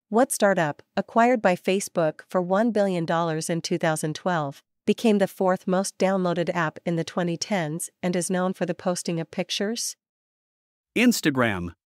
What startup, acquired by Facebook for $1 billion in 2012, became the fourth most downloaded app in the 2010s and is known for the posting of pictures? Instagram.